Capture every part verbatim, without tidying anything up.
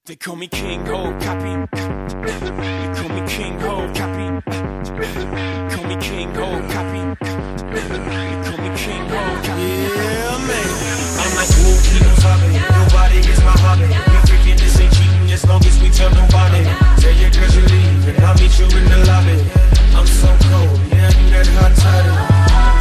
They call me King Ho, copy. They call me King Ho, copy. They call me King Ho, copy. They call me King Ho, copy. Yeah, man. I'm like, whoa, keep on talking. Nobody is my hobby. We freaking this ain't cheating as long as we tell nobody. Tell your girls you leave and I'll meet you in the lobby. I'm so cold, yeah, I do that hot toddy.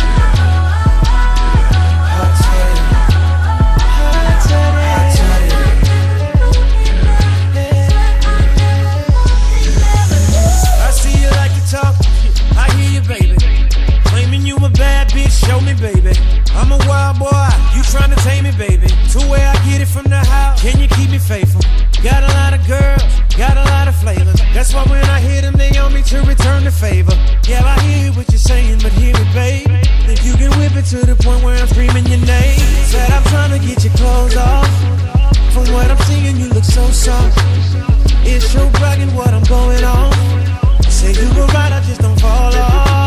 Show me, baby, I'm a wild boy, you tryna tame me, baby. To where I get it from the house, can you keep me faithful? Got a lot of girls, got a lot of flavors. That's why when I hit them, they on me to return the favor. Yeah, I hear what you're saying, but hear it, babe. Think you can whip it to the point where I'm screaming your name. Said I'm tryna get your clothes off. From what I'm seeing, you look so soft. It's so bragging what I'm going on. Say you were right, I just don't fall off.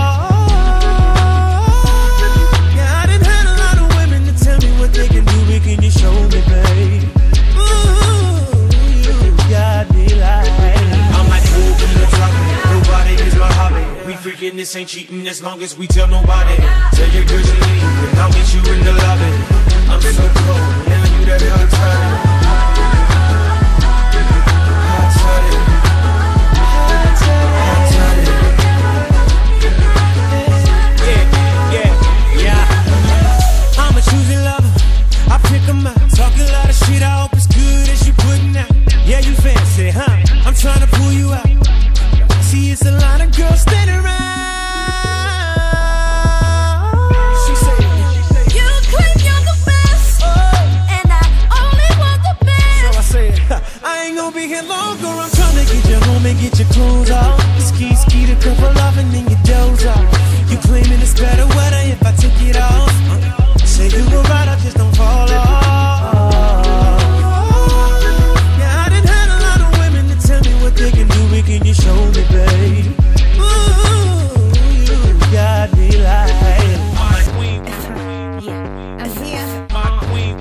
They can do it, can you show me, babe? Ooh, you got me like I'm like, whoa, keep on talking. Nobody is my hobby. We freaking this ain't cheating as long as we tell nobody. Tell your girls you leave and I'll meet you in the lobby. I'm so cold, now you that hot toddy. Hot toddy. Hot toddy. Yeah, yeah, yeah. I'm a choosy lover. I pick them out, talk a lot of shit, I hope it's good as you putting out. Yeah, you fancy, huh? I'm trying to pull you out. See, it's a lot of girls standing around. She said, you claim you're the best, oh, and I only want the best. So I said, I ain't gonna be here longer. I'm trying to get you home and get your clothes off. Ski, ski, the couple off and then you doze off. You claiming it's better weather if I take it off. Say you were right, I just don't fall off. Yeah, I done had a lot of women to tell me what they can do, but can you show me, babe? Ooh, you got me like my queen. Yeah, I'm here. My queen.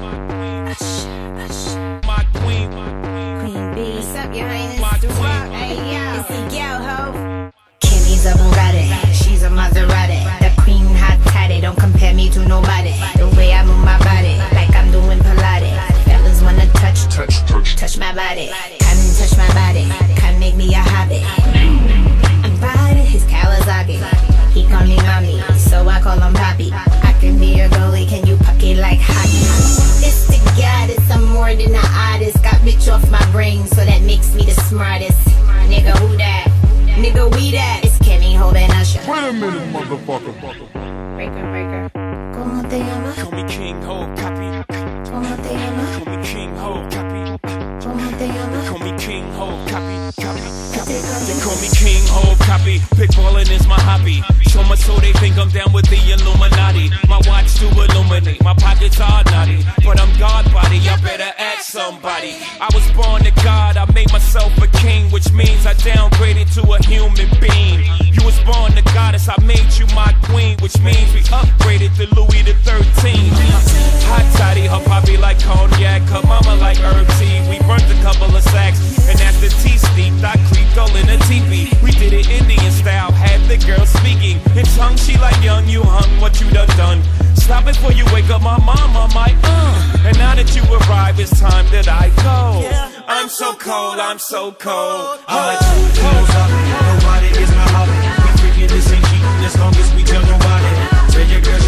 My queen. Queen B. What's up, your highness? My queen. Hey, yo. It's the gal, ho. Kimmy's a Bugatti. She's a Maserati. The queen hot tatty. Don't compare me to nobody. The way I move my body, like I'm doing Pilates. Fellas wanna touch, touch, touch, touch my body. Come and touch my body. Come make me a hobby. I'm riding his Kawasaki. He call me mommy, so I call him Poppy. I can be a goalie, can you puck it like hockey? It's the goddess, I'm more than an artist. Got bitch off my brain, so that makes me the smartest. Nigga, who that? Nigga, we that. It's Kimmy holding Usher. Wait a minute, motherfucker. Breaker, breaker. ¿Cómo te llamas? Call me King Ho, copy. ¿Cómo te llamas? Call me King Ho, copy. ¿Cómo te llamas? Call me King Ho, copy, copy. ¿Qué te They llamas? call me King Ho, copy. Pickballing is my hobby. So much so they think I'm down with the Illuminati. My watch to illuminate, my pockets are naughty, but I'm God body, I better ask somebody. I was born to God, I made myself a king, which means I downgraded to a human being. You was born to goddess, I made you my queen, which means we upgraded to Louis the thirteenth. Hot toddy, her poppy like cognac, her mama like herb tea. We burnt a couple of sacks, and after tea steeped, I creeped all in a teepee. We did it Indian style, had the girl speaking in tongue. She like young, you hung, what you done done. Stop it before you wake up my mama, my uh. And now that you arrive, it's time that I go. I'm so cold, I'm so cold. I'm like, who knows nobody is my hobby. We freaking this ain't cheating as long as we tell nobody. Tell your girl